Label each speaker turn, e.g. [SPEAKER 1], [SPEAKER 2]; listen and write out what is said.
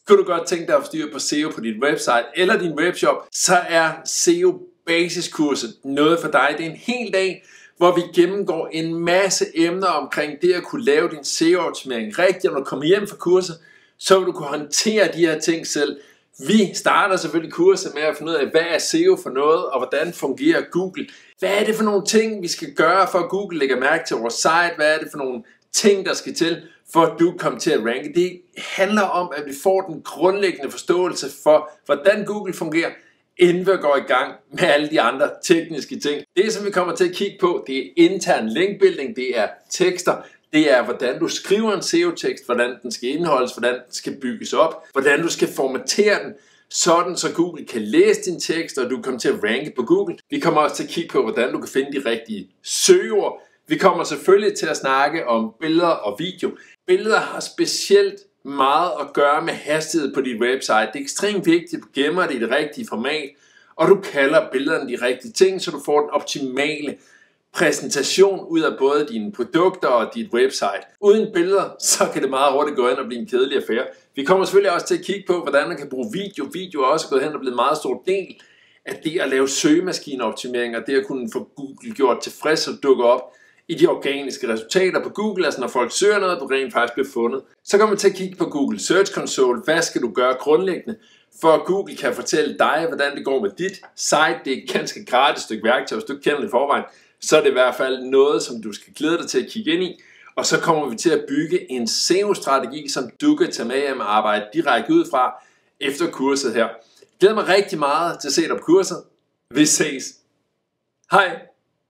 [SPEAKER 1] Kunne du godt tænke dig at få styr på SEO på dit website eller din webshop, så er SEO basiskurset noget for dig. Det er en hel dag, hvor vi gennemgår en masse emner omkring det at kunne lave din SEO-optimering rigtigt. Og når du kommer hjem fra kurset, så vil du kunne håndtere de her ting selv. Vi starter selvfølgelig kurset med at finde ud af, hvad er SEO for noget, og hvordan fungerer Google. Hvad er det for nogle ting, vi skal gøre, for at Google lægger mærke til vores site? Hvad er det for nogle ting, der skal til, for at du kommer til at ranke? Det handler om, at vi får den grundlæggende forståelse for, hvordan Google fungerer, inden vi går i gang med alle de andre tekniske ting. Det, som vi kommer til at kigge på, det er intern linkbuilding, det er tekster, det er, hvordan du skriver en SEO-tekst, hvordan den skal indeholdes, hvordan den skal bygges op, hvordan du skal formatere den, sådan så Google kan læse din tekst, og du kommer til at ranke på Google. Vi kommer også til at kigge på, hvordan du kan finde de rigtige søgeord. Vi kommer selvfølgelig til at snakke om billeder og video. Billeder har specielt meget at gøre med hastighed på dit website. Det er ekstremt vigtigt, at du gemmer det i det rigtige format, og du kalder billederne de rigtige ting, så du får den optimale præsentation ud af både dine produkter og dit website. Uden billeder, så kan det meget hurtigt gå hen og blive en kedelig affære. Vi kommer selvfølgelig også til at kigge på, hvordan man kan bruge video. Video er også gået hen og blevet en meget stor del af det at lave søgemaskineoptimering, og det at kunne få Google gjort tilfreds og dukke op i de organiske resultater på Google, altså når folk søger noget, du rent faktisk bliver fundet. Så kommer vi til at kigge på Google Search Console. Hvad skal du gøre grundlæggende, for at Google kan fortælle dig, hvordan det går med dit site? Det er et ganske gratis stykke værktøj, hvis du ikke kender det i forvejen. Så er det i hvert fald noget, som du skal glæde dig til at kigge ind i. Og så kommer vi til at bygge en SEO-strategi, som du kan tage med hjem og arbejde direkte ud fra efter kurset her. Jeg glæder mig rigtig meget til at se dig på kurset. Vi ses. Hej!